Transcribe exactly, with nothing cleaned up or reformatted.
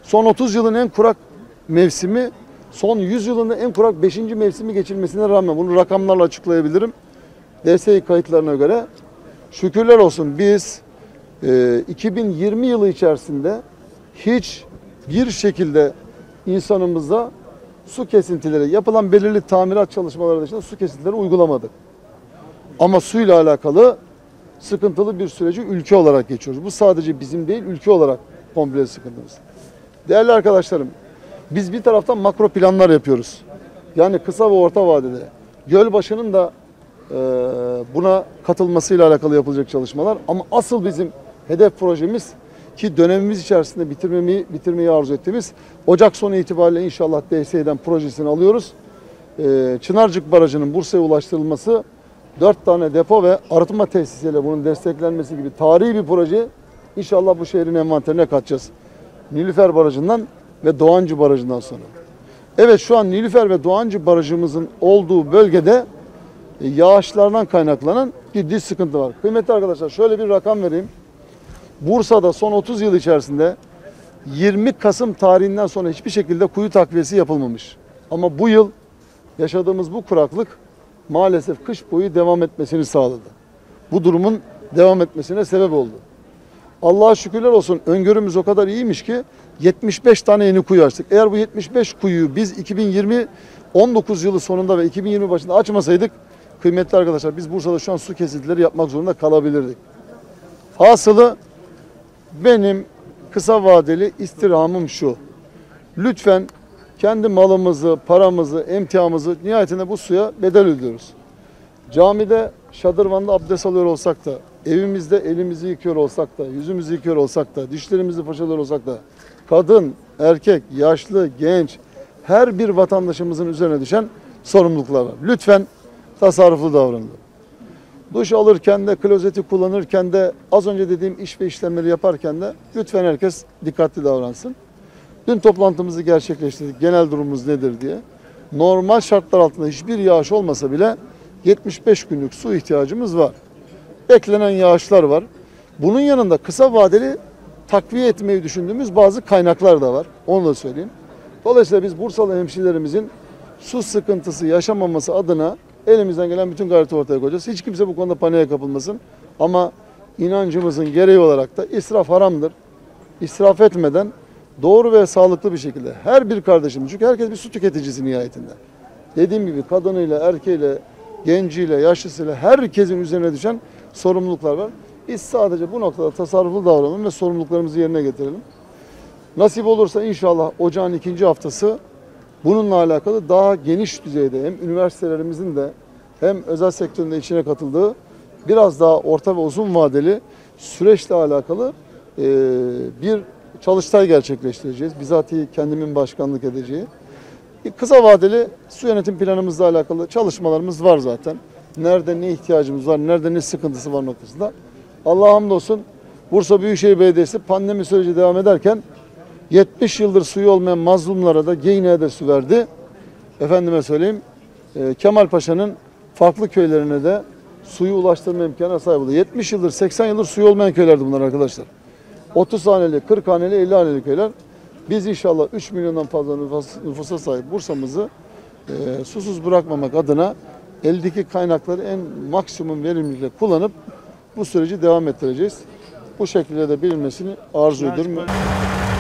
son otuz yılın en kurak mevsimi, son yüz yılında en kurak beşinci mevsimi geçirmesine rağmen bunu rakamlarla açıklayabilirim. D S İ kayıtlarına göre şükürler olsun biz e, iki bin yirmi yılı içerisinde hiç bir şekilde insanımıza su kesintileri, yapılan belirli tamirat çalışmaları dışında su kesintileri uygulamadık. Ama suyla alakalı sıkıntılı bir süreci ülke olarak geçiyoruz. Bu sadece bizim değil, ülke olarak komple sıkıntımız. Değerli arkadaşlarım, biz bir taraftan makro planlar yapıyoruz. Yani kısa ve orta vadede. Gölbaşı'nın da e, buna katılmasıyla alakalı yapılacak çalışmalar. Ama asıl bizim hedef projemiz ki dönemimiz içerisinde bitirmeyi, bitirmeyi arzu ettiğimiz Ocak sonu itibariyle inşallah D S İ'den projesini alıyoruz. E, Çınarcık Barajı'nın Bursa'ya ulaştırılması, dört tane depo ve arıtma tesisiyle bunun desteklenmesi gibi tarihi bir proje inşallah bu şehrin envanterine katacağız. Nilüfer Barajı'ndan ve Doğancı Barajı'ndan sonra. Evet, şu an Nilüfer ve Doğancı Barajımızın olduğu bölgede yağışlardan kaynaklanan ciddi sıkıntı var. Kıymetli arkadaşlar, şöyle bir rakam vereyim. Bursa'da son otuz yıl içerisinde yirmi Kasım tarihinden sonra hiçbir şekilde kuyu takviyesi yapılmamış. Ama bu yıl yaşadığımız bu kuraklık maalesef kış boyu devam etmesini sağladı. Bu durumun devam etmesine sebep oldu. Allah'a şükürler olsun, öngörümüz o kadar iyiymiş ki yetmiş beş tane yeni kuyu açtık. Eğer bu yetmiş beş kuyuyu biz iki bin yirmi on dokuz yılı sonunda ve iki bin yirmi başında açmasaydık, kıymetli arkadaşlar, biz Bursa'da şu an su kesintileri yapmak zorunda kalabilirdik. Hasılı benim kısa vadeli istirhamım şu: lütfen kendi malımızı, paramızı, emtiamızı nihayetinde bu suya bedel ödüyoruz. Camide, şadırvanda abdest alıyor olsak da, evimizde elimizi yıkıyor olsak da, yüzümüzü yıkıyor olsak da, dişlerimizi fırçalıyor olsak da, kadın, erkek, yaşlı, genç, her bir vatandaşımızın üzerine düşen sorumluluklar var. Lütfen tasarruflu davranın. Duş alırken de, klozeti kullanırken de, az önce dediğim iş ve işlemleri yaparken de lütfen herkes dikkatli davransın. Dün toplantımızı gerçekleştirdik. Genel durumumuz nedir diye. Normal şartlar altında hiçbir yağış olmasa bile yetmiş beş günlük su ihtiyacımız var. Beklenen yağışlar var. Bunun yanında kısa vadeli takviye etmeyi düşündüğümüz bazı kaynaklar da var. Onu da söyleyeyim. Dolayısıyla biz Bursalı hemşehrilerimizin su sıkıntısı yaşamaması adına elimizden gelen bütün gayreti ortaya koyacağız. Hiç kimse bu konuda paniğe kapılmasın. Ama inancımızın gereği olarak da israf haramdır. İsraf etmeden doğru ve sağlıklı bir şekilde her bir kardeşim, çünkü herkes bir su tüketicisi nihayetinde. Dediğim gibi kadınıyla, erkeğiyle, genciyle, yaşlısıyla herkesin üzerine düşen sorumluluklar var. Biz sadece bu noktada tasarruflu davranalım ve sorumluluklarımızı yerine getirelim. Nasip olursa inşallah ocağın ikinci haftası bununla alakalı daha geniş düzeyde hem üniversitelerimizin de hem özel sektörün de içine katıldığı biraz daha orta ve uzun vadeli süreçle alakalı e, bir çalıştay gerçekleştireceğiz. Bizatihi kendimin başkanlık edeceği. Kısa vadeli su yönetim planımızla alakalı çalışmalarımız var zaten. Nerede ne ihtiyacımız var, nerede ne sıkıntısı var noktasında. Allah'a hamdolsun, Bursa Büyükşehir Belediyesi pandemi süreci devam ederken yetmiş yıldır suyu olmayan mazlumlara da Geyne'ye de su verdi. Efendime söyleyeyim, Kemal Paşa'nın farklı köylerine de suyu ulaştırma imkanına sahip oldu. yetmiş yıldır, seksen yıldır suyu olmayan köylerdi bunlar arkadaşlar. otuz haneli, kırk haneli, elli haneli köyler. Biz inşallah üç milyondan fazla nüfusa sahip Bursa'mızı e, susuz bırakmamak adına eldeki kaynakları en maksimum verimlilikle kullanıp bu süreci devam ettireceğiz. Bu şekilde de bilinmesini arzu ediyorum.